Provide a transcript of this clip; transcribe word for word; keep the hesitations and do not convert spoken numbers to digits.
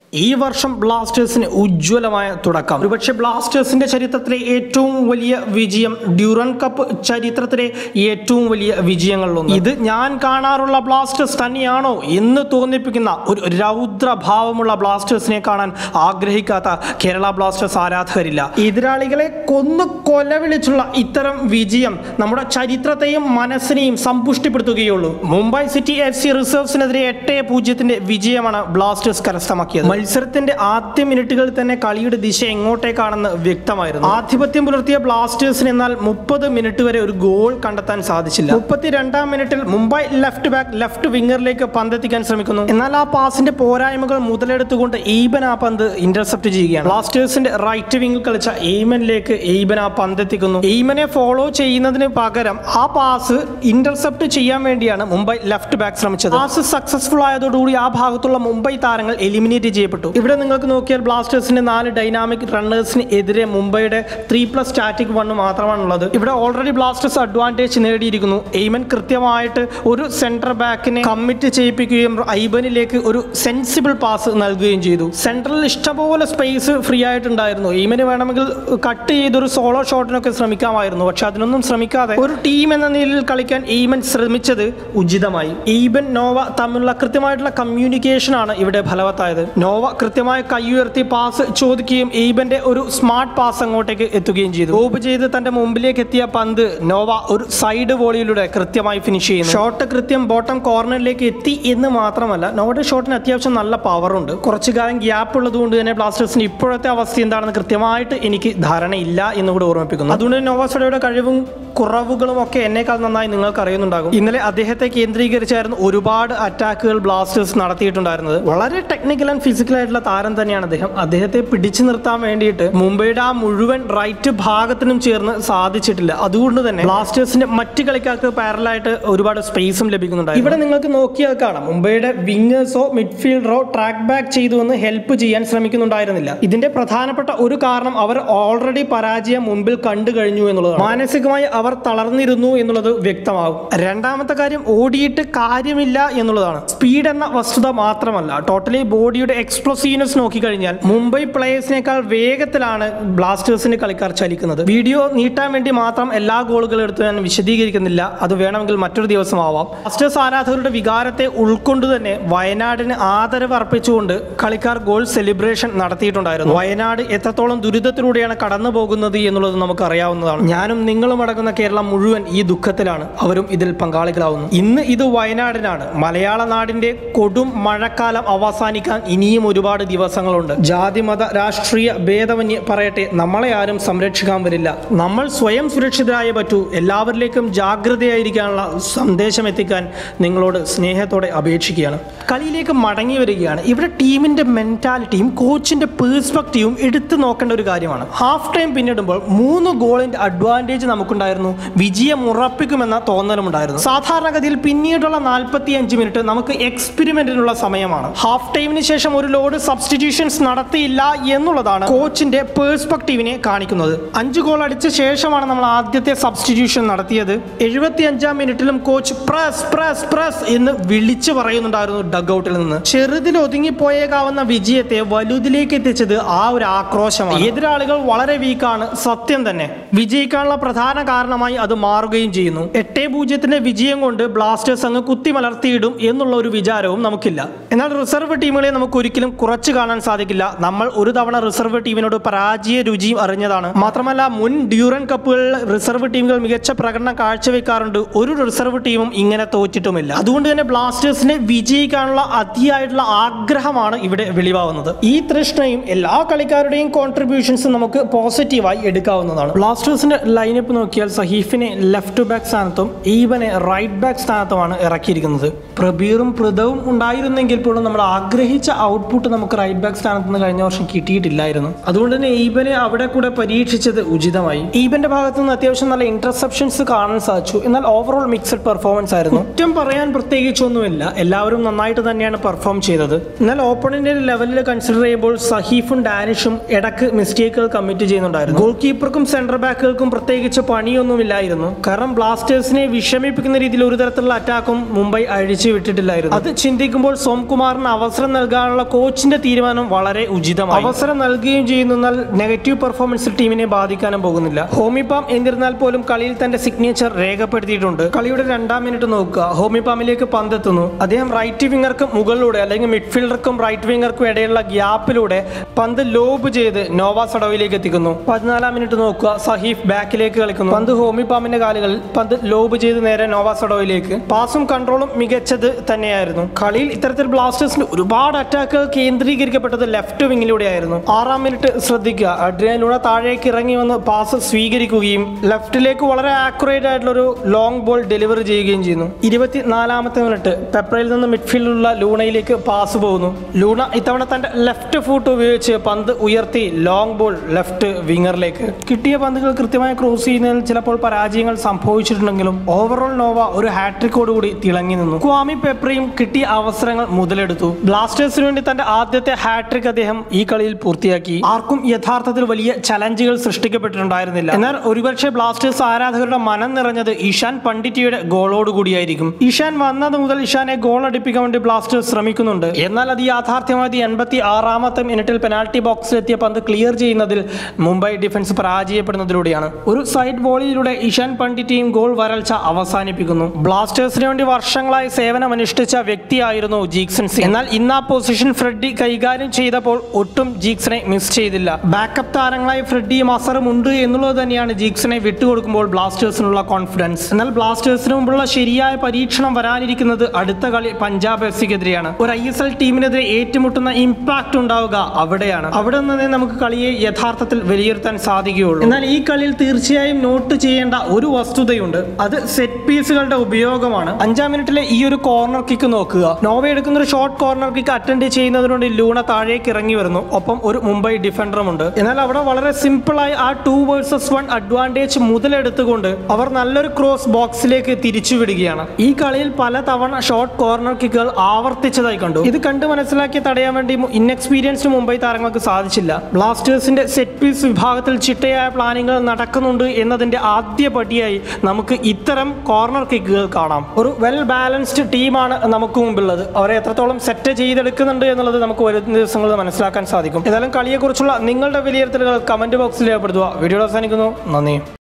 ഈ വർഷം ബ്ലാസ്റ്റേഴ്സിന് ഉജ്ജ്വലമായ തുടക്കം. ഒരുപക്ഷെ ബ്ലാസ്റ്റേഴ്സിന്റെ ചരിത്രത്തിലെ ഏറ്റവും വലിയ വിജയം, ഡ്യൂറൻ കപ്പ് ചരിത്രത്തിലെ ഏറ്റവും വലിയ വിജയങ്ങളിലൊന്ന്. ഇത് ഞാൻ കാണാറുള്ള ബ്ലാസ്റ്റേഴ്സ് തന്നെയാണോ എന്ന് തോന്നിപ്പിക്കുന്ന ഒരു രൗദ്രഭാവമുള്ള ബ്ലാസ്റ്റേഴ്സിനെ കാണാൻ ആഗ്രഹിക്കാത്ത കേരള ബ്ലാസ്റ്റേഴ്സ് ആരാധകരില്ല. എതിരാളികളെ കൊന്നു കൊലവിളിച്ചുള്ള ഇത്തരം വിജയം നമ്മുടെ ചരിത്രത്തെയും മനസ്സിനെയും സമ്പുഷ്ടിപ്പെടുത്തുകയുള്ളൂ. മുംബൈ സിറ്റി എഫ് സി റിസർവ്സിനെതിരെ എട്ട് പൂജ്യത്തിന്റെ വിജയമാണ് ബ്ലാസ്റ്റേഴ്സ് കരസ്ഥമാക്കിയത്. മത്സരത്തിന്റെ ആദ്യ മിനിറ്റുകളിൽ തന്നെ കളിയുടെ ദിശ എങ്ങോട്ടേക്കാണെന്ന് വ്യക്തമായിരുന്നു. ആധിപത്യം പുലർത്തിയ ബ്ലാസ്റ്റേഴ്സിന് എന്നാൽ മുപ്പത് മിനിറ്റ് വരെ ഒരു ഗോൾ കണ്ടെത്താൻ സാധിച്ചില്ല. മുപ്പത്തിരണ്ടാം മിനിറ്റിൽ മുംബൈ ലെഫ്റ്റ് ബാക്ക് ലെഫ്റ്റ് വിങ്ങറിലേക്ക് പന്തെത്തിക്കാൻ ശ്രമിക്കുന്നു. എന്നാൽ ആ പാസിന്റെ പോരായ്മകൾ മുതലെടുത്തുകൊണ്ട് എയ്ബൻ ആ പന്ത് ഇന്റർസെപ്റ്റ് ചെയ്യുകയാണ്. ബ്ലാസ്റ്റേഴ്സിന്റെ റൈറ്റ് വിങ്ങിൽ കളിച്ച എയ്മനിലേക്ക് എയ്ബൻ ആ പന്തെത്തിക്കുന്നു. എയ്മനെ ഫോളോ ചെയ്യുന്നതിന് പകരം ആ പാസ് ഇന്റർസെപ്റ്റ് ചെയ്യാൻ വേണ്ടിയാണ് മുംബൈ ലെഫ്റ്റ് ബാക്ക് ശ്രമിച്ചത്. പാസ് സക്സസ്ഫുൾ ആയതോടുകൂടി ആ ഭാഗത്തുള്ള മുംബൈ താരങ്ങൾ എലിമിനേറ്റ് ചെയ്യപ്പെട്ടു. ഇവിടെ നിങ്ങൾക്ക് നോക്കിയാൽ ബ്ലാസ്റ്റേഴ്സിന്റെ നാല് ഡൈനാമിക് റണ്ണേഴ്സിന് എതിരെ മുംബൈയുടെ ത്രീ പ്ലസ് സ്റ്റാറ്റിക് വൺ മാത്രമാണുള്ളത്. ഇവിടെ ഓൾറെഡി ബ്ലാസ്റ്റേഴ്സ് അഡ്വാൻറ്റേജ് നേടിയിരിക്കുന്നു. എയ്മൻ കൃത്യമായിട്ട് ഒരു സെന്റർ ബാക്കിനെ കമ്മിറ്റ് ചെയ്യിപ്പിക്കുകയും ഐബനിലേക്ക് ഒരു സെൻസിബിൾ പാസ് നൽകുകയും ചെയ്തു. സെൻട്രലിൽ ഇഷ്ടംപോലെ സ്പേസ് ഫ്രീ ആയിട്ടുണ്ടായിരുന്നു. എയ്മന് വേണമെങ്കിൽ കട്ട് ചെയ്തൊരു സോളോ ഷോട്ടിനൊക്കെ ശ്രമിക്കാമായിരുന്നു. പക്ഷെ അതിനൊന്നും ശ്രമിക്കാതെ ഒരു ടീം എന്ന നിലയിൽ കളിക്കാൻ എയ്മൻ ശ്രമിച്ചത് ഉചിതമായി. എയ്ബൻ നോവ തമ്മിലുള്ള കൃത്യമായിട്ടുള്ള കമ്മ്യൂണിക്കേഷൻ ആണ് ഇവിടെ ഫലവത്തായത്. നോവ കൃത്യമായി കൈയുയർത്തി പാസ് ചോദിക്കുകയും എയ്ബന്റെ ഒരു സ്മാർട്ട് പാസ് അങ്ങോട്ടേക്ക് എത്തുകയും ചെയ്തു. ഗോബ് ചെയ്ത് തന്റെ മുമ്പിലേക്ക് എത്തിയ പന്ത് നോവ ഒരു സൈഡ് വോളിയിലൂടെ കൃത്യമായി ഫിനിഷ് ചെയ്യുന്നു. ഷോട്ട് കൃത്യം ബോട്ടം കോർണറിലേക്ക് എത്തി എന്ന് മാത്രമല്ല, നോവയുടെ ഷോട്ടിന് അത്യാവശ്യം നല്ല പവറുണ്ട്. കുറച്ചു കാലം ഗ്യാപ്പ് ഉള്ളത് കൊണ്ട് തന്നെ ബ്ലാസ്റ്റേഴ്സിന്റെ ഇപ്പോഴത്തെ അവസ്ഥ എന്താണെന്ന് കൃത്യമായിട്ട് എനിക്ക് ധാരണയില്ല എന്നുകൂടെ ഓർമ്മിപ്പിക്കുന്നു. അതുകൊണ്ട് നോവാസോഡയുടെ കഴിവും കുറവുകളും ഒക്കെ എന്നേക്കാൾ നന്നായി നിങ്ങൾക്ക് അറിയുന്നുണ്ടാകും. ഇന്നലെ അദ്ദേഹത്തെ കേന്ദ്രീകരിച്ചായിരുന്നു ഒരുപാട് അറ്റാക്കുകൾ ബ്ലാസ്റ്റേഴ്സ് നടത്തിയിട്ടുണ്ടായിരുന്നത്. വളരെ ടെക്നിക്കൽ ആൻഡ് ഫിസിക്കൽ ആയിട്ടുള്ള താരം തന്നെയാണ് അദ്ദേഹം. അദ്ദേഹത്തെ പിടിച്ചു നിർത്താൻ വേണ്ടിയിട്ട് മുംബൈയുടെ ആ മുഴുവൻ റൈറ്റ് ഭാഗത്തിനും ചേർന്ന് സാധിച്ചിട്ടില്ല. അതുകൊണ്ട് തന്നെ ബ്ലാസ്റ്റേഴ്സിന്റെ മറ്റ് കളിക്കാർക്ക് പാരലായിട്ട് ഒരുപാട് സ്പേസും ലഭിക്കുന്നുണ്ടായിരുന്നു. ഇവിടെ നിങ്ങൾക്ക് നോക്കിയാൽ കാണാം, മുംബൈയുടെ വിങ്ങേഴ്സോ മിഡ്ഫീൽഡറോ ട്രാക്ക് ബാക്ക് ചെയ്തു എന്ന് ഹെൽപ്പ് ചെയ്യാൻ ശ്രമിക്കുന്നുണ്ടായിരുന്നില്ല. ഇതിന്റെ പ്രധാനപ്പെട്ട ഒരു കാരണം അവർ ഓൾറെഡി പരാജയം മുമ്പിൽ കണ്ടു കഴിഞ്ഞു എന്നുള്ളതാണ്. മാനസികമായി അവർ തളർന്നിരുന്നു എന്നുള്ളത് വ്യക്തമാകും. രണ്ടാമത്തെ കാര്യം, ഓടിയിട്ട് കാര്യമില്ല എന്നുള്ളതാണ്. സ്പീഡ് എന്ന വസ്തുത മാത്രമല്ല, ടോട്ടലി ബോഡിയുടെ എക്സ്പ്ലോസീവ്നെസ് നോക്കിക്കഴിഞ്ഞാൽ മുംബൈ പ്ലേയേഴ്സിനേക്കാൾ വേഗത്തിലാണ് ബ്ലാസ്റ്റേഴ്സിന്റെ കളിക്കാർ ചലിക്കുന്നത്. വീഡിയോ നീട്ടാൻ വേണ്ടി മാത്രം എല്ലാ ഗോളുകളും എടുത്ത് ഞാൻ വിശദീകരിക്കുന്നില്ല, അത് വേണമെങ്കിൽ മറ്റൊരു ദിവസം ആവാം. ബ്ലാസ്റ്റേഴ്സ് ആരാധകരുടെ വികാരത്തെ ഉൾക്കൊണ്ട് തന്നെ വയനാടിന് ആദരവ് അർപ്പിച്ചുകൊണ്ട് കളിക്കാർ ഗോൾ സെലിബ്രേഷൻ നടത്തിയിട്ടുണ്ടായിരുന്നു. വയനാട് എത്രത്തോളം ദുരിതത്തിലൂടെയാണ് കടന്നു പോകുന്നത് എന്നുള്ളത് നമുക്ക് അറിയാവുന്നതാണ്. ഞാനും നിങ്ങളും അടങ്ങുന്ന കേരളം മുഴുവൻ ഈ ദുഃഖത്തിലാണ്. അവരും ഇതിൽ പങ്കാളികളാവുന്നു. ഇന്ന് ഇത് വയനാടിനാണ്. മലയാള നാടിന്റെ കൊടും മഴക്കാലം അവസാനിക്കാൻ ഇനിയും ഒരുപാട് ദിവസങ്ങളുണ്ട്. ജാതി മത രാഷ്ട്രീയ ഭേദമന്യേ പറയട്ടെ, നമ്മളെ ആരും സംരക്ഷിക്കാൻ വരില്ല. നമ്മൾ സ്വയം സുരക്ഷിതരായേ പറ്റൂ. എല്ലാവരിലേക്കും ജാഗ്രതയായിരിക്കാനുള്ള സന്ദേശം എത്തിക്കാൻ നിങ്ങളോട് സ്നേഹത്തോടെ അപേക്ഷിക്കുകയാണ്. കളിയിലേക്ക് മടങ്ങി വരികയാണ്. ഇവിടെ ടീമിന്റെ മെന്റാലിറ്റിയും കോച്ചിന്റെ പേഴ്സ്പെക്റ്റീവും എടുത്തു നോക്കേണ്ട ഒരു കാര്യമാണ്. ഹാഫ് ടൈം പിന്നിടുമ്പോൾ മൂന്ന് ഗോളിന്റെ അഡ്വാൻറ്റേജ് നമുക്കുണ്ടായിരുന്നു. വിജയം ഉറപ്പിക്കുമെന്ന തോന്നലുമുണ്ടായിരുന്നു. സാധാരണഗതിയിൽ പിന്നീടുള്ള നാൽപ്പത്തി അഞ്ച് മിനിറ്റ് നമുക്ക് എക്സ്പെരിമെന്റിനുള്ള സമയമാണ്. ഹാഫ് ടൈമിന് ശേഷം ഒരു ലോഡ് സബ്സ്റ്റിറ്റ്യൂഷൻസ് നടത്തിയില്ല എന്നുള്ളതാണ് കോച്ചിന്റെ പേഴ്സ്പെക്റ്റീവിനെ കാണിക്കുന്നത്. അഞ്ച് ഗോൾ അടിച്ച ശേഷമാണ് നമ്മൾ ആദ്യത്തെ സബ്സ്റ്റിറ്റ്യൂഷൻ നടത്തിയത്. എഴുപത്തി അഞ്ചാം മിനിറ്റിലും കോച്ച് പ്രസ് പ്രസ് പ്രസ് എന്ന് വിളിച്ചു പറയുന്നുണ്ടായിരുന്നു ഡഗ് ഔട്ടിൽ നിന്ന്. ചെറുതിൽ ഒതുങ്ങിപ്പോയേക്കാവുന്ന വിജയത്തെ വലുതിലേക്ക് എത്തിച്ചത് ആ ഒരു ആക്രോശമാണ്. എതിരാളികൾ വളരെ വീക്കാണ്, സത്യം തന്നെ. വിജയിക്കാനുള്ള പ്രധാന കാരണമായി അത് മാറുകയും ചെയ്യുന്നു. എട്ടേ പൂജ്യത്തിന്റെ വിജയം കൊണ്ട് ബ്ലാസ്റ്റേഴ്സ് അങ്ങ് കുത്തിമലർത്തിയിടും എന്നുള്ള ഒരു വിചാരവും നമുക്കില്ല. എന്നാൽ റിസർവ് ടീമുകളെ നമുക്ക് ഒരിക്കലും കുറച്ചു കാണാൻ സാധിക്കില്ല. നമ്മൾ ഒരു തവണ റിസർവ് ടീമിനോട് പരാജയ രുചിയും അറിഞ്ഞതാണ്. മാത്രമല്ല, മുൻ ഡ്യൂറൻ കപ്പുകളിൽ റിസർവ് ടീമുകൾ മികച്ച പ്രകടനം കാഴ്ചവെക്കാറുണ്ട്. ഒരു റിസർവ് ടീമും ഇങ്ങനെ തോറ്റിട്ടുമില്ല. അതുകൊണ്ട് തന്നെ ബ്ലാസ്റ്റേഴ്സിനെ വിജയിക്കാനുള്ള അതിയായിട്ടുള്ള ആഗ്രഹമാണ് ഇവിടെ വെളിവാകുന്നത്. ഈ തൃഷ്ണയും എല്ലാ കളിക്കാരുടെയും കോൺട്രിബ്യൂഷൻസും നമുക്ക് പോസിറ്റീവായി എടുക്കാവുന്നതാണ്. ബ്ലാസ്റ്റേഴ്സിന്റെ ലൈനപ്പ് നോക്കിയാൽ സഹീഫിനെ ലെഫ്റ്റ് ബാക്ക് സ്ഥാനത്തും ഈവനെ റൈറ്റ് ബാക്ക് സ്ഥാനത്തുമാണ് ഇറക്കിയിരിക്കുന്നത്. പ്രബീറും പൃഥവും ഉണ്ടായിരുന്നെങ്കിൽ പോലും നമ്മൾ ആഗ്രഹിച്ച ഔട്ട്പുട്ട് നമുക്ക് റൈറ്റ് ബാക്ക് സ്ഥാനത്ത് നിന്ന് കഴിഞ്ഞ വർഷം കിട്ടിയിട്ടില്ലായിരുന്നു. അതുകൊണ്ട് തന്നെ ഈബനെ അവിടെ കൂടെ പരീക്ഷിച്ചത് ഉചിതമായി. ഈബന്റെ ഭാഗത്തു നിന്ന് അത്യാവശ്യം നല്ല ഇന്റർസെപ്ഷൻസ് കാണാൻ സാധിച്ചു. എന്നാൽ ഓവറോൾ മിക്സഡ് പെർഫോമൻസ് ആയിരുന്നു. കുറ്റം പറയാൻ പ്രത്യേകിച്ചൊന്നുമില്ല, എല്ലാവരും നന്നായിട്ട് തന്നെയാണ് പെർഫോം ചെയ്തത്. എന്നാൽ ഓപ്പണിന്റെ ലെവലിൽ കൺസിഡർ ചെയ്യുമ്പോൾ സഹീഫും ഡാനിഷും ഇടക്ക് മിസ്റ്റേക്കുകൾ കമ്മിറ്റ് ചെയ്യുന്നുണ്ടായിരുന്നു. ഗോൾ കീപ്പർക്കും സെന്റർ ബാക്കുകൾക്കും പ്രത്യേകിച്ച് പണിയൊന്നുമില്ലായിരുന്നു. കാരണം ബ്ലാസ്റ്റേഴ്സിനെ വിഷമിപ്പിക്കുന്ന രീതിയിൽ ഒരു തരത്തിലുള്ള അറ്റാക്കും മുംബൈ അഴിച്ചു പിരിച്ചു വിട്ടിട്ടില്ലായിരുന്നു. അത് ചിന്തിക്കുമ്പോൾ സോംകുമാറിന് അവസരം നൽകാനുള്ള കോച്ചിന്റെ തീരുമാനം വളരെ ഉചിതമായി. അവസരം നൽകുകയും ചെയ്യുന്നാൽ നെഗറ്റീവ് പെർഫോമൻസിൽ ടീമിനെ ബാധിക്കാനും പോകുന്നില്ല. ഹോമിപാം എന്നിരുന്നാൽ പോലും കളിയിൽ തന്റെ സിഗ്നേച്ചർ രേഖപ്പെടുത്തിയിട്ടുണ്ട്. കളിയുടെ രണ്ടാം മിനിറ്റ് നോക്കുക. ഹോമിപാമിലേക്ക് പന്തെത്തുന്നു. അദ്ദേഹം റൈറ്റ് വിംഗർക്ക് മുകളിലൂടെ അല്ലെങ്കിൽ മിഡ്ഫീൽഡർക്കും റൈറ്റ് വിംഗർക്കും ഇടയിലുള്ള ഗ്യാപ്പിലൂടെ പന്ത് ലോബ് ചെയ്ത് നോവ സഡോയിലേക്ക് എത്തിക്കുന്നു. പതിനാലാം മിനിറ്റ് നോക്കുക. സഹീഫ് ബാക്കിലേക്ക് കളിക്കുന്നു. പന്ത് ഹോമിപാമിന്റെ കാലുകളിൽ, പന്ത് ലോബ് ചെയ്ത് നേരെ നോവ സഡോയിലേക്ക്. പാസും കൺട്രോളും മികച്ചത് തന്നെയായിരുന്നു. കളിയിൽ ഇത്തരത്തിൽ ബ്ലാസ്റ്റേഴ്സിന് ഒരുപാട് അറ്റാക്കുകൾ കേന്ദ്രീകരിക്കപ്പെട്ടത് ലെഫ്റ്റ് വിങ്ങിലൂടെയായിരുന്നു. ആറാം മിനിറ്റ് ശ്രദ്ധിക്കുക. അഡ്രിയാൻ ലൂണ താഴേക്ക് ഇറങ്ങി വന്ന് പാസ് സ്വീകരിക്കുകയും ലെഫ്റ്റിലേക്ക് വളരെ ആക്യുറേറ്റ് ആയിട്ടുള്ള ഒരു ലോങ് ബോൾ ഡെലിവറി ചെയ്യുകയും ചെയ്യുന്നു. ഇരുപത്തിനാലാമത്തെ മിനിറ്റ് പെപ്രയിൽ നിന്ന് മിഡ്ഫീൽഡിലുള്ള ലൂണയിലേക്ക് പാസ് പോകുന്നു. ലൂണ ഇത്തവണ തന്റെ ലെഫ്റ്റ് ഫുട്ട് ഉപയോഗിച്ച് പന്ത് ഉയർത്തി ലോങ് ബോൾ ലെഫ്റ്റ് വിങ്ങറിലേക്ക്. കിട്ടിയ പന്തുകൾ കൃത്യമായി ക്രോസ് ചെയ്യുന്നതിൽ ചിലപ്പോൾ പരാജയങ്ങൾ സംഭവിച്ചിട്ടുണ്ടെങ്കിലും ഓവറോൾ നോവ ഒരു ഹാട്രിക്കോടുകൂടി തിളങ്ങി നിന്നു. ക്വാമി പെപ്രയും കിട്ടിയ അവസരങ്ങൾ മുതലെടുത്തു. ബ്ലാസ്റ്റേഴ്സിന് വേണ്ടി തന്റെ ആദ്യത്തെ ഹാട്രിക് അദ്ദേഹം ഈ കളിയിൽ പൂർത്തിയാക്കി. ആർക്കും യഥാർത്ഥത്തിൽ വലിയ ചലഞ്ചുകൾ സൃഷ്ടിക്കപ്പെട്ടിട്ടുണ്ടായിരുന്നില്ല. എന്നാൽ ഒരുപക്ഷെ ബ്ലാസ്റ്റേഴ്സ് ആരാധകരുടെ മനം നിറഞ്ഞത് ഇഷാൻ പണ്ഡിറ്റിയുടെ ഗോളോടുകൂടിയായിരിക്കും. ഇഷാൻ വന്നത് മുതൽ ഇഷാനെ ഗോൾ അടിപ്പിക്കാൻ വേണ്ടി ബ്ലാസ്റ്റേഴ്സ് ശ്രമിക്കുന്നുണ്ട്. എന്നാൽ അത് യാഥാർത്ഥ്യമായത് എൺപത്തി ആറാമത്തെ മിനിറ്റിൽ പെനാൽറ്റി ബോക്സിലെത്തിയ പന്ത് ക്ലിയർ ചെയ്യുന്നതിൽ മുംബൈ ഡിഫൻസ് പരാജയപ്പെടുന്നതിലൂടെയാണ്. ഒരു സൈഡ് വോളിയിലൂടെ ഇഷാൻ പണ്ഡിറ്റിയും ഗോൾ വരൾച്ച അവസാനിപ്പിക്കുന്നു. ബ്ലാസ്റ്റേഴ്സിന് വേണ്ടി വർഷങ്ങളായി സേവനമനുഷ്ഠിച്ച വ്യക്തിയായിരുന്നു ജീക്സൺ സിംഗ്. എന്നാൽ ഇന്ന് ആ പൊസിഷൻ ഫ്രെഡി കൈകാര്യം ചെയ്തപ്പോൾ ഒട്ടും ജീക്സനെ മിസ് ചെയ്തില്ല. ബാക്കപ്പ് താരങ്ങളായി ഫ്രെഡിയും അസറും ഉണ്ട് എന്നുള്ളത് തന്നെയാണ് ജീക്സനെ വിട്ടുകൊടുക്കുമ്പോൾ ബ്ലാസ്റ്റേഴ്സിനുള്ള കോൺഫിഡൻസ്. എന്നാൽ ബ്ലാസ്റ്റേഴ്സിന് മുമ്പുള്ള ശരിയായ പരീക്ഷണം വരാനിരിക്കുന്നത് അടുത്ത കളി പഞ്ചാബ് എഫ് സിക്കെതിരെയാണ്. ഒരു ഐ എസ് എൽ ടീമിനെതിരെ ഏറ്റുമുട്ടുന്ന ഇമ്പാക്ട് ഉണ്ടാവുക അവിടെയാണ്. അവിടെ നിന്ന് നമുക്ക് കളിയെ യഥാർത്ഥത്തിൽ വിലയിരുത്താൻ സാധിക്കുകയുള്ളൂ. എന്നാൽ ഈ കളിയിൽ തീർച്ചയായും നോട്ട് ചെയ്യേണ്ട ഒരു വസ്തുതയുണ്ട്. അത് സെറ്റ് പീസുകളുടെ ഉപയോഗമാണ്. അഞ്ചാം മിനിറ്റിലെ ഈ ഒരു കോർണർ കിക്ക് നോക്കുക. നോവ എടുക്കുന്ന ഒരു ഷോർട്ട് കോർണർ കിക്ക് അറ്റൻഡ് ചെയ്യുന്നതിനുവേണ്ടി ലൂണ താഴേക്ക് ഇറങ്ങി വരുന്നു. ഒപ്പം ഒരു മുംബൈ ഡിഫൻഡറുമുണ്ട്. എന്നാൽ അവിടെ വളരെ സിമ്പിളായി ആ ടു വേഴ്സസ് വൺ അഡ്വാൻറ്റേജ് മുതലെടുത്തുകൊണ്ട് അവർ നല്ലൊരു ക്രോസ് ബോക്സിലേക്ക് തിരിച്ചുവിടുകയാണ്. ഈ കളിയിൽ പല തവണ ഷോർട്ട് കോർണർ കിക്കുകൾ ആവർത്തിച്ചതായി കണ്ടു. ഇത് കണ്ട് മനസ്സിലാക്കി തടയാൻ വേണ്ടി ഇൻഎക്സ്പീരിയൻസ്ഡ് മുംബൈ താരങ്ങൾക്ക് സാധിച്ചില്ല. ബ്ലാസ്റ്റേഴ്സിന്റെ സെറ്റ് പീസ് വിഭാഗത്തിൽ ചിട്ടയായ പ്ലാനിങ്ങുകൾ നടക്കുന്നുണ്ട് എന്നതിന്റെ ആദ്യ പടിയായി നമുക്ക് ഇത്തരം കോർണർ കിക്കുകൾ കാണാം. ഒരു വെൽ ബാലൻസ്ഡ് ടീമാണ് നമുക്ക് മുമ്പുള്ളത്. അവരെ എത്രത്തോളം സെറ്റ് ചെയ്തെടുക്കുന്നുണ്ട് എന്നുള്ളത് നമുക്ക് വരുന്ന ദിവസങ്ങളിൽ മനസ്സിലാക്കാൻ സാധിക്കും. ഏതായാലും കളിയെക്കുറിച്ചുള്ള നിങ്ങളുടെ വിലയിരുത്തലുകൾ കമന്റ് ബോക്സിൽ രേഖപ്പെടുത്തുക. വീഡിയോ അവസാനിക്കുന്നു. നന്ദി.